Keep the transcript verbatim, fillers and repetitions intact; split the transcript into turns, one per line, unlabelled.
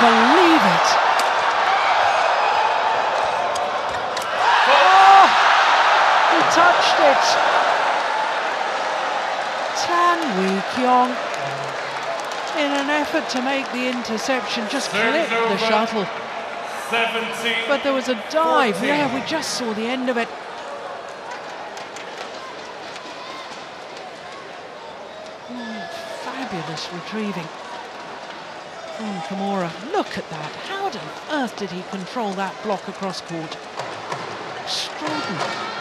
believe it. Oh, he touched it. Tan Wee Kiong, in an effort to make the interception, just clipped the shuttle. But there was a dive. Yeah, we just saw the end of it. Oh, fabulous retrieving from Kamura. Look at that. How on earth did he control that block across court? Extraordinary.